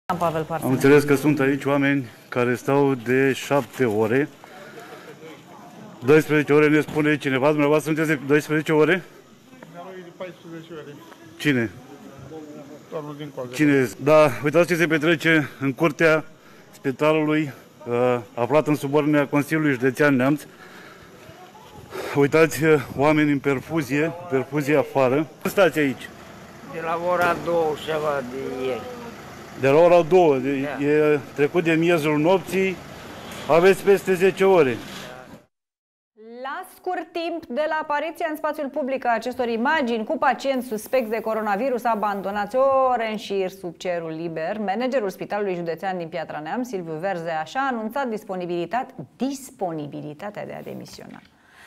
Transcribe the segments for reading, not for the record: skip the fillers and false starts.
Pavel Parțene. Am înțeles că sunt aici oameni care stau de 7 ore. 12 ore ne spune cineva. Dumneavoastră sunteți de 12 ore? De 14 ore. Cine? Doamnul din coadă. Cine? Da, uitați ce se petrece în curtea spitalului aflat în subordinea Consiliului Județean Neamț. Uitați oameni în perfuzie afară. Stați aici. De la ora 2 ceva de ieri. De la ora 2, Da. e trecut de miezul nopții, aveți peste 10 ore. La scurt timp de la apariția în spațiul public a acestor imagini cu pacienți suspecți de coronavirus abandonați ore în șir sub cerul liber, managerul Spitalului Județean din Piatra Neamț, Silviu Verzea, și-a anunțat disponibilitatea de a demisiona.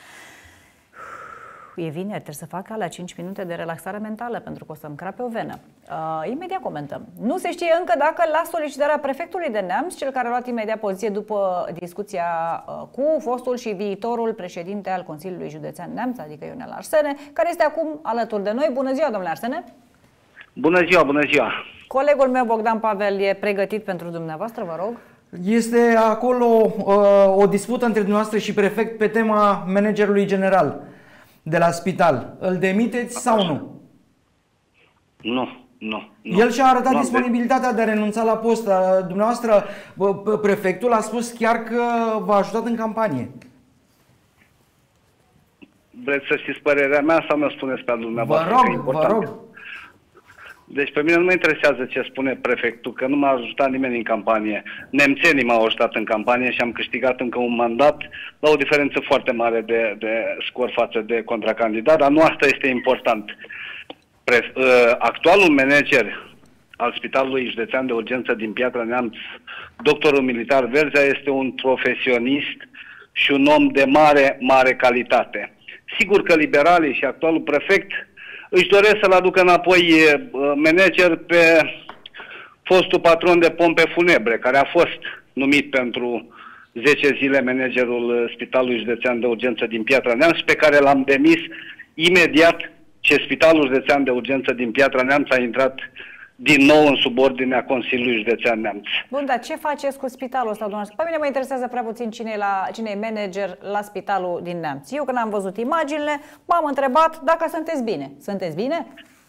E vineri, trebuie să fac la 5 minute de relaxare mentală pentru că o să-mi crape o venă. Imediat comentăm. Nu se știe încă dacă la solicitarea prefectului de Neamț, cel care a luat imediat poziție după discuția cu fostul și viitorul președinte al Consiliului Județean Neamț, adică Ionel Arsene, care este acum alături de noi. Bună ziua, domnule Arsene! Bună ziua, bună ziua! Colegul meu, Bogdan Pavel, e pregătit pentru dumneavoastră, vă rog. Este acolo o dispută între dumneavoastră și prefect pe tema managerului general de la spital. Îl demiteți sau nu? Nu. El și-a arătat disponibilitatea de a renunța la post. Dumneavoastră, prefectul a spus chiar că v-a ajutat în campanie. Vreți să știți părerea mea sau mă spuneți pe al dumneavoastră? Vă rog. Deci pe mine nu mă interesează ce spune prefectul, că nu m-a ajutat nimeni în campanie. Nemțenii m-au ajutat în campanie și am câștigat încă un mandat la o diferență foarte mare de scor față de contracandidat, dar nu asta este important. Actualul manager al Spitalului Județean de Urgență din Piatra Neamț, doctorul militar Verzea, este un profesionist și un om de mare calitate. Sigur că liberalii și actualul prefect își doresc să-l aducă înapoi manager pe fostul patron de pompe funebre, care a fost numit pentru 10 zile managerul Spitalului Județean de Urgență din Piatra Neamț, pe care l-am demis imediat ce Spitalul Județean de Urgență din Piatra Neamț a intrat din nou în subordinea Consiliului Județean Neamț. Bun, dar ce faceți cu spitalul ăsta, dumneavoastră? Pe mine mă interesează prea puțin cine e manager la spitalul din Neamț. Eu, când am văzut imaginile, m-am întrebat dacă sunteți bine. Sunteți bine?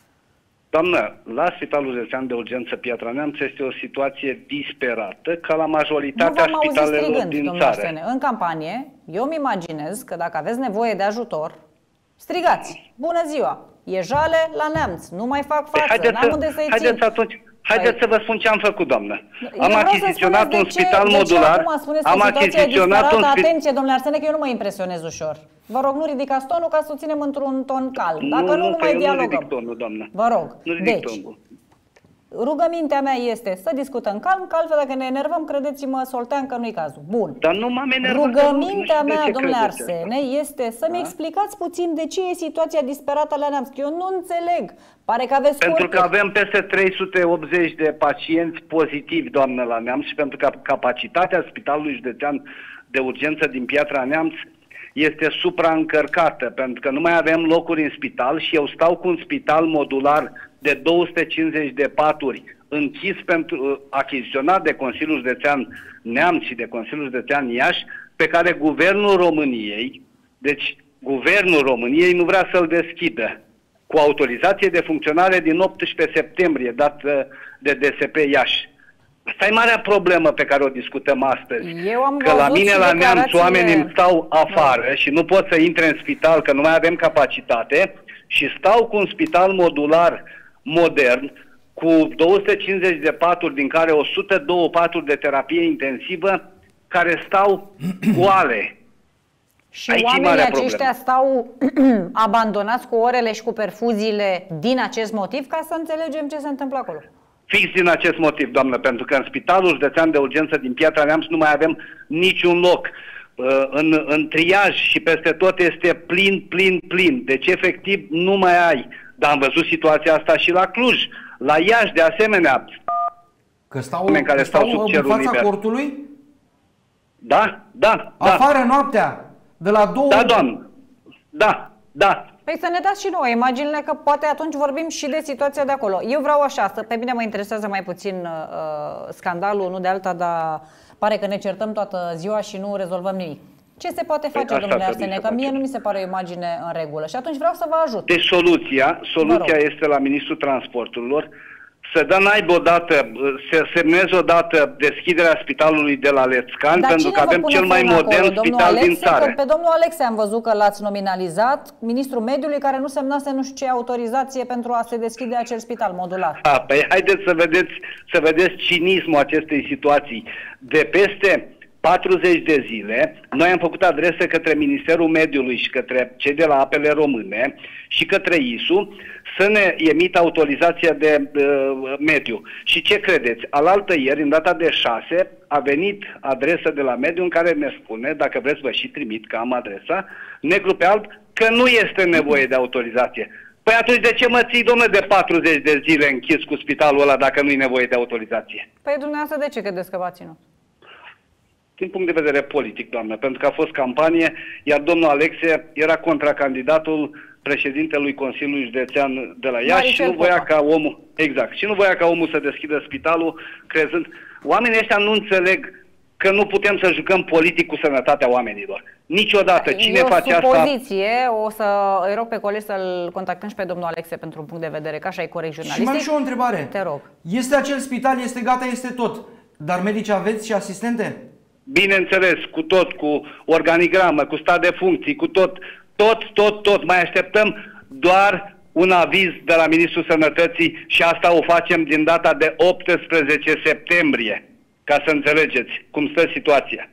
Doamnă, la Spitalul Județean de Urgență Piatra Neamț este o situație disperată, ca la majoritatea spitalelor din țară. Arsene. În campanie, eu îmi imaginez că dacă aveți nevoie de ajutor, strigați, bună ziua, e jale la Neamț, nu mai fac față, n-am unde să-i țin. Haideți să vă spun ce am făcut, doamnă. Am achiziționat un spital modular. Am achiziționat un spital. Atenție, domnule Arsene, că eu nu mă impresionez ușor. Vă rog, nu ridicați tonul ca să o ținem într-un ton calm. Dacă nu mai dialogăm. Nu ridic tonul, doamnă. Vă rog. Nu ridic tonul. Rugămintea mea este să discutăm calm, că altfel dacă ne enervăm, credeți-mă, Soltean, că nu-i cazul. Bun. Dar nu m-am enervat. Rugămintea mea, domnule Arsene, este să-mi explicați puțin de ce e situația disperată la Neamț, că eu nu înțeleg. Pare că aveți Pentru că avem peste 380 de pacienți pozitivi, doamnă, la Neamț, și pentru că capacitatea Spitalului Județean de Urgență din Piatra Neamț este supraîncărcată, pentru că nu mai avem locuri în spital și eu stau cu un spital modular de 250 de paturi închis achiziționat de Consiliul Județean Neamț și de Consiliul Județean Iași, pe care Guvernul României, deci Guvernul României nu vrea să-l deschidă, cu autorizație de funcționare din 18 septembrie, dată de DSP Iași. Asta e marea problemă pe care o discutăm astăzi. Că la mine la Neamț oamenii îmi stau afară și nu pot să intre în spital, că nu mai avem capacitate, și stau cu un spital modular modern, cu 250 de paturi, din care 102 paturi de terapie intensivă, care stau goale. Și oamenii aceștia stau abandonați cu orele și cu perfuziile din acest motiv, ca să înțelegem ce se întâmplă acolo. Fix din acest motiv, doamnă, pentru că în Spitalul Județean de Urgență din Piatra Neamț nu mai avem niciun loc. În triaj și peste tot este plin. Deci, efectiv, nu mai ai. Dar am văzut situația asta și la Cluj, la Iași, de asemenea. Că stau în fața cortului? Da. Afară noaptea, de la 2... Da, doamnă. Da. Păi să ne dați și nouă imaginile, că poate atunci vorbim și de situația de acolo. Eu vreau așa, pe mine mă interesează mai puțin scandalul, nu de alta, dar pare că ne certăm toată ziua și nu rezolvăm nimic. Ce se poate face, domnule Arsene? Că mie nu mi se pare o imagine în regulă și atunci vreau să vă ajut. Deci soluția este la Ministrul Transporturilor să dă naiba odată, să semneze odată deschiderea spitalului de la Lețcan, pentru că avem cel mai modern spital din țară. Pe domnul Alexe am văzut că l-ați nominalizat, ministrul mediului, care nu semnase nu știu ce autorizație pentru a se deschide acel spital modular. Păi haideți să vedeți cinismul acestei situații. De peste 40 de zile, noi am făcut adrese către Ministerul Mediului și către cei de la Apele Române și către ISU să ne emită autorizația de mediu. Și ce credeți? Alaltăieri, în data de 6, a venit adresa de la mediu în care ne spune, dacă vreți vă și trimit că am adresa, negru pe alb, că nu este nevoie de autorizație. Păi atunci de ce mă ții, domnule, de 40 de zile închis cu spitalul ăla dacă nu e nevoie de autorizație? Păi dumneavoastră de ce credeți că v-a ținut? Din punct de vedere politic, doamnă, pentru că a fost campanie, iar domnul Alexe era contracandidatul președintelui Consiliului Județean de la Iași și nu voia ca omul, și nu voia ca omul să deschidă spitalul, crezând. Oamenii ăștia nu înțeleg că nu putem să jucăm politic cu sănătatea oamenilor. Niciodată. Cine face asta? Supoziție, o să îi rog pe colegi să-l contactăm și pe domnul Alexe pentru un punct de vedere, că așa e corect jurnalistic. Și mai am și o întrebare. Te rog. Este acel spital, este gata, este tot. Dar medici aveți și asistente? Bineînțeles, cu tot, cu organigramă, cu stat de funcții, cu tot. Mai așteptăm doar un aviz de la Ministrul Sănătății și asta o facem din data de 18 septembrie, ca să înțelegeți cum stă situația.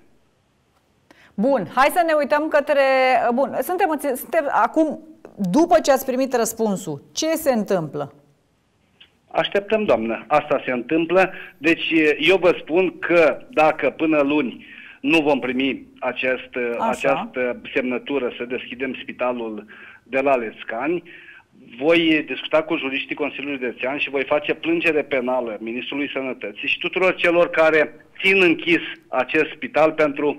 Bun, hai să ne uităm către... Bun, suntem acum, după ce ați primit răspunsul, ce se întâmplă? Așteptăm, doamnă. Asta se întâmplă. Deci eu vă spun că dacă până luni nu vom primi această semnătură să deschidem spitalul de la Lețcani, voi discuta cu juriștii Consiliului Județean și voi face plângere penală Ministrului Sănătății și tuturor celor care țin închis acest spital pentru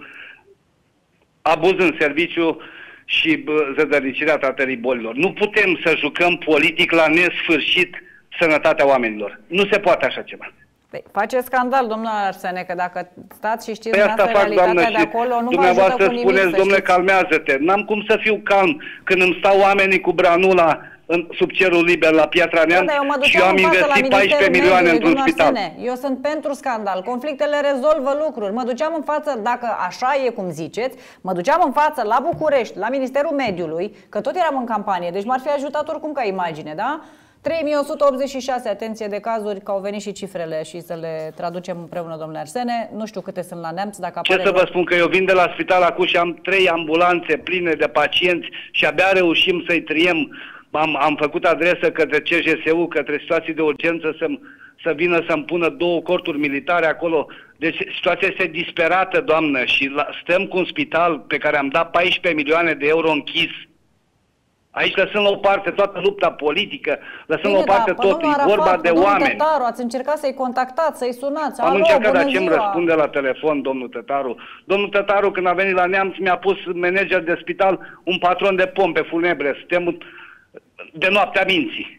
abuz în serviciu și zădărnicirea tratării bolilor. Nu putem să jucăm politic la nesfârșit sănătatea oamenilor. Nu se poate așa ceva. Păi, face scandal, domnul Arsene, că dacă stați și știți realitatea de acolo, nu vă ajută cu nimic. Spuneți, domnule, calmează-te. N-am cum să fiu calm când îmi stau oamenii cu branula sub cerul liber la Piatra Neamț și eu am investit 14 milioane într-un spital. Eu sunt pentru scandal. Conflictele rezolvă lucruri. Mă duceam în față, dacă așa e cum ziceți, mă duceam în față la București, la Ministerul Mediului, că tot eram în campanie, deci m-ar fi ajutat oricum ca imagine, da? 3186, atenție de cazuri, că au venit și cifrele și să le traducem împreună, domnule Arsene. Nu știu câte sunt la Neamț, dacă apare... Ce să vă spun, că eu vin de la spital acum și am 3 ambulanțe pline de pacienți și abia reușim să-i triem. Am făcut adresă către CJSU, către situații de urgență, să vină să-mi pună 2 corturi militare acolo. Deci situația este disperată, doamnă, și stăm cu un spital pe care am dat 14 milioane de euro închis. Aici lăsăm la o parte toată lupta politică, lăsăm la o parte totul, e vorba de oameni. Tătaru, ați încercat să-i contactați, să-i sunați. Am încercat, dar ce-mi răspunde la telefon domnul Tătaru? Domnul Tătaru, când a venit la Neamț, mi-a pus manager de spital un patron de pompe funebre. Suntem de noaptea minții.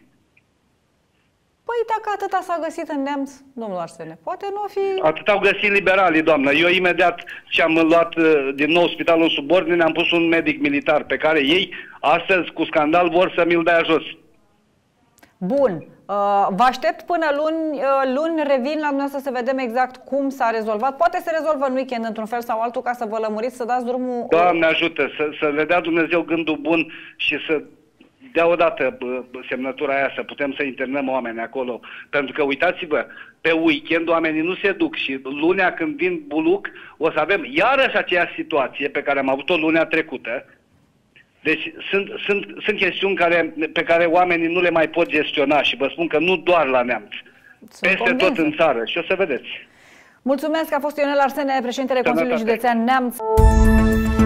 Păi dacă atâta s-a găsit în Neamț, domnul Arsene, poate nu fi... Atât au găsit liberalii, doamnă. Eu imediat ce am luat din nou spitalul în subordine, am pus un medic militar pe care ei, astăzi, cu scandal, vor să mi-l dea jos. Bun. Vă aștept până luni. Luni revin la dumneavoastră să vedem exact cum s-a rezolvat. Poate se rezolvă în weekend, într-un fel sau altul, ca să vă lămuriți, să dați drumul... Doamne ajută, să le dea Dumnezeu gândul bun și să dea odată semnătura aia, să putem să internăm oameni acolo. Pentru că, uitați-vă, pe weekend oamenii nu se duc și lunea când vin buluc o să avem iarăși aceeași situație pe care am avut-o lunea trecută. Deci sunt chestiuni pe care oamenii nu le mai pot gestiona și vă spun că nu doar la Neamț, peste tot în țară și o să vedeți. Mulțumesc, a fost Ionel Arsene, președintele Consiliului Județean Neamț.